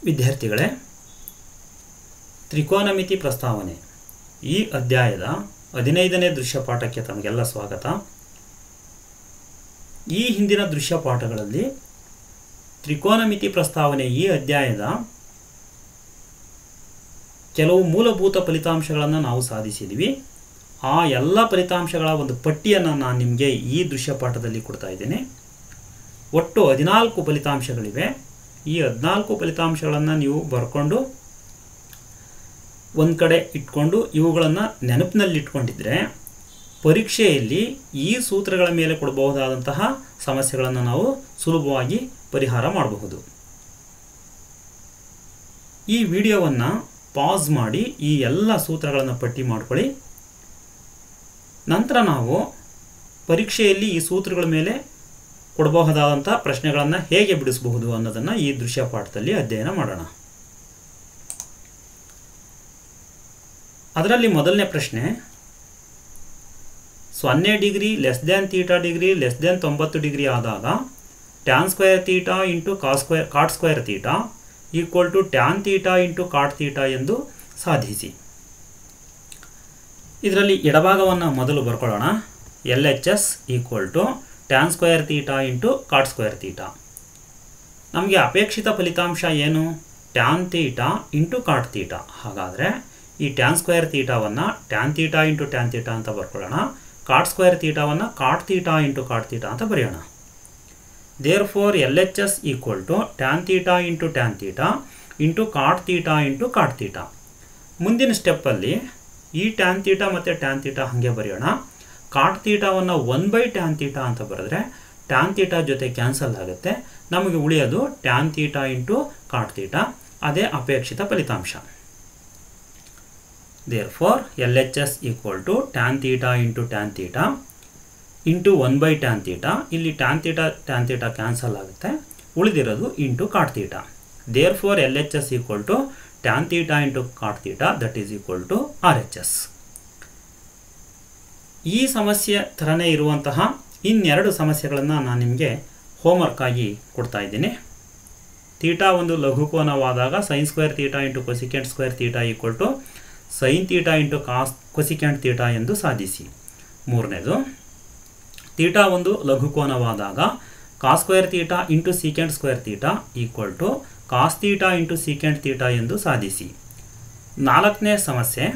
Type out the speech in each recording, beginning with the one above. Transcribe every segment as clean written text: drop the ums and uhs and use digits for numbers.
ವಿದ್ಯಾರ್ಥಿಗಳೇ, ತ್ರಿಕೋನಮಿತಿ ಪ್ರಸ್ತಾವನೆ ಈ ಅಧ್ಯಾಯದ 15ನೇ ದೃಶ್ಯಪಾಠಕ್ಕೆ ತಮಗೆಲ್ಲ ಸ್ವಾಗತ. ಈ ಹಿಂದಿನ ದೃಶ್ಯಪಾಠಗಳಲ್ಲಿ ತ್ರಿಕೋನಮಿತಿ ಪ್ರಸ್ತಾವನೆ ಈ ಅಧ್ಯಾಯದ ಕೆಲವು ಮೂಲಭೂತ ಫಲಿತಾಂಶಗಳನ್ನು ನಾವು ಸಾಧಿಸಿದ್ವಿ. ಆ ಎಲ್ಲ ಫಲಿತಾಂಶಗಳ ಒಂದು ಪಟ್ಟಿಯನ್ನು ನಾನು ನಿಮಗೆ ಈ ದೃಶ್ಯಪಾಠದಲ್ಲಿ ಕೊಡ್ತಾ ಇದ್ದೇನೆ. ಒಟ್ಟು 14 ಫಲಿತಾಂಶಗಳಿವೆ. ಈ 14 ಫಲಿತಾಂಶಗಳನ್ನು ನೀವು ಬರ್ಕೊಂಡು ಒಂದು ಕಡೆ ಇಟ್ಕೊಂಡು ಇವುಗಳನ್ನು ನೆನಪಿನಲ್ಲಿ ಇಟ್ಕೊಂಡಿದ್ರೆ ಪರೀಕ್ಷೆಯಲ್ಲಿ ಈ ಸೂತ್ರಗಳ ಮೇಲೆ ಕೊಡಬಹುದಾದಂತಹ ಸಮಸ್ಯೆಗಳನ್ನು ನಾವು ಸುಲಭವಾಗಿ ಪರಿಹಾರ ಮಾಡಬಹುದು. ಈ ವಿಡಿಯೋವನ್ನು ಪಾಸ್ ಮಾಡಿ ಈ ಎಲ್ಲ ಸೂತ್ರಗಳನ್ನು ಪಟ್ಟಿ ಮಾಡ್ಕೊಳ್ಳಿ. ನಂತರ ನಾವು ಪರೀಕ್ಷೆಯಲ್ಲಿ ಈ ಸೂತ್ರಗಳ ಮೇಲೆ ಕೊಡಬಹುದಾದಂಥ ಪ್ರಶ್ನೆಗಳನ್ನು ಹೇಗೆ ಬಿಡಿಸಬಹುದು ಅನ್ನೋದನ್ನು ಈ ದೃಶ್ಯಪಾಠದಲ್ಲಿ ಅಧ್ಯಯನ ಮಾಡೋಣ. ಅದರಲ್ಲಿ ಮೊದಲನೇ ಪ್ರಶ್ನೆ, 0 ಡಿಗ್ರಿ <θ ಡಿಗ್ರಿ 90 ಡಿಗ್ರಿ ಆದಾಗ tan square theta into cot square theta equal to tan theta into cot theta ಎಂದು ಸಾಧಿಸಿ. ಇದರಲ್ಲಿ ಎಡಭಾಗವನ್ನು ಮೊದಲು ಬರ್ಕೊಳ್ಳೋಣ. LHS equal to tan square theta into cot square theta. ನಮಗೆ ಅಪೇಕ್ಷಿತ ಫಲಿತಾಂಶ ಏನು? tan theta into cot theta. ಹಾಗಾದರೆ ಈ ಟ್ಯಾನ್ ಸ್ಕ್ವೇರ್ ಥೀಟಾವನ್ನು tan theta into tan theta ಅಂತ ಬರ್ಕೊಳ್ಳೋಣ. ಕಾಟ್ ಸ್ಕ್ವೇರ್ ಥೀಟಾವನ್ನು cot theta into cot theta ಅಂತ ಬರೆಯೋಣ. Therefore LHS equal to tan theta into tan theta into cot theta into cot theta. ಮುಂದಿನ ಸ್ಟೆಪ್ಪಲ್ಲಿ ಈ ಟ್ಯಾನ್ ಥೀಟಾ ಮತ್ತು ಟ್ಯಾನ್ ಥೀಟಾ ಹಾಗೆ ಬರೆಯೋಣ. ಕಾಟ್ ಥೀಟಾವನ್ನು 1/ಟ್ಯಾನ್ ಥೀಟಾ ಅಂತ ಬರೆದ್ರೆ ಟ್ಯಾನ್ ಥೀಟಾ ಜೊತೆ ಕ್ಯಾನ್ಸಲ್ ಆಗುತ್ತೆ. ನಮಗೆ ಉಳಿಯೋದು tan theta into cot theta. ಅದೇ ಅಪೇಕ್ಷಿತ ಫಲಿತಾಂಶ. Therefore, LHS equal to tan theta into tan theta into 1/tan theta. ಇಲ್ಲಿ tan theta ಕ್ಯಾನ್ಸಲ್ ಆಗುತ್ತೆ. ಉಳಿದಿರೋದು into cot theta. Therefore, LHS equal to tan theta into cot theta, that is equal to RHS. ಈ ಸಮಸ್ಯೆ ಥರನೇ ಇರುವಂತಹ ಇನ್ನೆರಡು ಸಮಸ್ಯೆಗಳನ್ನು ನಾನು ನಿಮಗೆ ಹೋಮ್ವರ್ಕ್ ಆಗಿ ಕೊಡ್ತಾ ಇದ್ದೀನಿ. ಥೀಟಾ ಒಂದು ಲಘುಕೋನವಾದಾಗ sine square theta into cosecant square theta equal to sine theta into cosecant theta ಎಂದು ಸಾಧಿಸಿ. ಮೂರನೇದು, ಥೀಟಾ ಒಂದು ಲಘುಕೋನವಾದಾಗ cos square theta into secant square theta equal to cos theta into secant theta ಎಂದು ಸಾಧಿಸಿ. ನಾಲ್ಕನೇ ಸಮಸ್ಯೆ,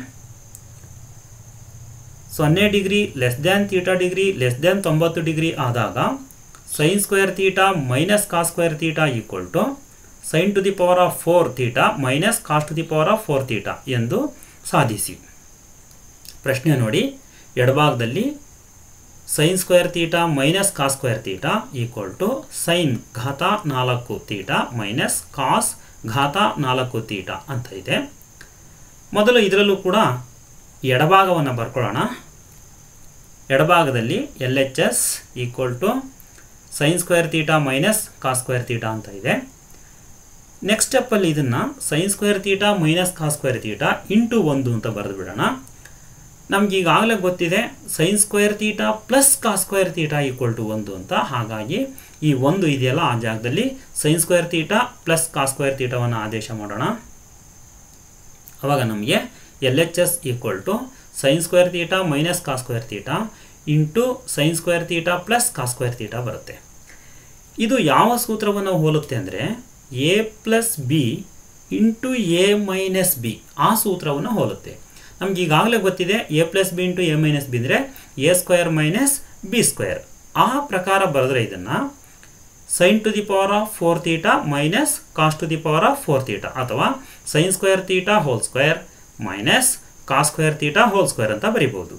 0 ಡಿಗ್ರಿ <θ ಡಿಗ್ರಿ 90 ಡಿಗ್ರಿ ಆದಾಗ sine square theta minus cos square theta equal to sine to the power of 4 theta minus cos to the power of 4 theta ಎಂದು ಸಾಧಿಸಿ. ಪ್ರಶ್ನೆ ನೋಡಿ, ಎಡಭಾಗದಲ್ಲಿ sine square theta minus cos square theta equal to sine ಘಾತ 4 theta minus ಕಾಸ್ ಘಾತ 4 theta ಅಂತ ಇದೆ. ಮೊದಲು ಇದರಲ್ಲೂ ಕೂಡ ಎಡಭಾಗವನ್ನು ಬರ್ಕೊಳ್ಳೋಣ. ಎಡಭಾಗದಲ್ಲಿ LHS equal to sine square theta minus cos square theta ಅಂತ ಇದೆ. ನೆಕ್ಸ್ಟ್ ಸ್ಟೆಪ್ಪಲ್ಲಿ ಇದನ್ನು sine square theta minus cos square theta into 1 ಅಂತ ಬರೆದು ಬಿಡೋಣ. ನಮ್ಗೆ ಈಗಾಗಲೇ ಗೊತ್ತಿದೆ sine square theta plus cos square theta equal to 1 ಅಂತ. ಹಾಗಾಗಿ ಈ 1 ಇದೆಯಲ್ಲ ಆ ಜಾಗದಲ್ಲಿ sine square theta plus cos square ಥೀಟಾವನ್ನು ಆದೇಶ ಮಾಡೋಣ. ಆವಾಗ ನಮಗೆ LHS equal to sine square theta minus cos square theta into sine square theta plus cos square theta ಬರುತ್ತೆ. ಇದು ಯಾವ ಸೂತ್ರವನ್ನು ಹೋಲುತ್ತೆ ಅಂದರೆ A plus B into A minus B, ಆ ಸೂತ್ರವನ್ನು ಹೋಲುತ್ತೆ. ನಮ್ಗೆ ಈಗಾಗಲೇ ಗೊತ್ತಿದೆ A plus B into A minus B ಅಂದರೆ A square minus B square. ಆ ಪ್ರಕಾರ ಬರೆದ್ರೆ ಇದನ್ನು sine to the power of 4 theta minus cos to the power of 4 theta ಅಥವಾ sine square theta whole square minus cos square theta whole square ಅಂತ ಬರೀಬಹುದು.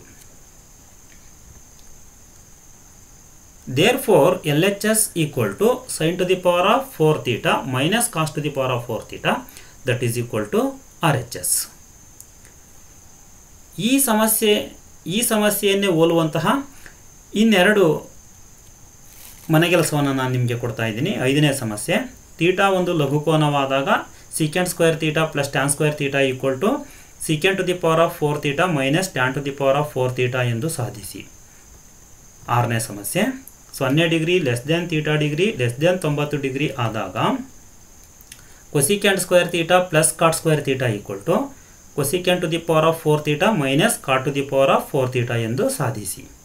Therefore, LHS equal to sin to the power of 4 theta minus cos to the power of 4 theta, that is equal to RHS. ಈ ಸಮಸ್ಯೆಯನ್ನೇ ಹೋಲುವಂತಹ ಇನ್ನೆರಡು ಮನೆಗೆಲಸವನ್ನು ನಾನು ನಿಮಗೆ ಕೊಡ್ತಾ ಇದ್ದೀನಿ. 5ನೇ ಸಮಸ್ಯೆ, ಥೀಟಾ ಒಂದು ಲಘುಕೋನವಾದಾಗ secant square theta plus tan square theta equal to secant to the power of 4 theta minus tan to the power of 4 theta ಎಂದು ಸಾಧಿಸಿ. 6ನೇ ಸಮಸ್ಯೆ, 0 ಡಿಗ್ರಿ <θ ಡಿಗ್ರಿ 90 ಡಿಗ್ರಿ ಆದಾಗ cosecant square theta plus cot square theta equal to cosecant to the power of 4 theta minus cot to the power of 4 theta ಎಂದು ಸಾಧಿಸಿ.